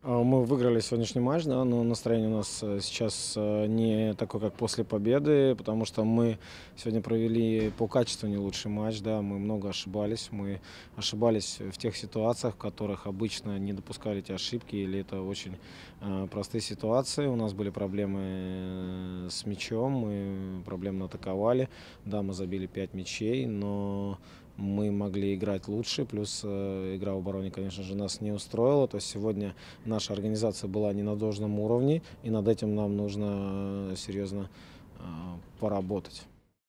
Мы выиграли сегодняшний матч, да, но настроение у нас сейчас не такое, как после победы, потому что мы сегодня провели по качеству не лучший матч, да, мы ошибались в тех ситуациях, в которых обычно не допускали эти ошибки, или это очень простые ситуации. У нас были проблемы с мячом, мы проблемно атаковали, да, мы забили 5 мячей, но мы могли играть лучше, плюс игра в обороне, конечно же, нас не устроила. То есть сегодня наша организация была не на должном уровне, и над этим нам нужно серьезно поработать.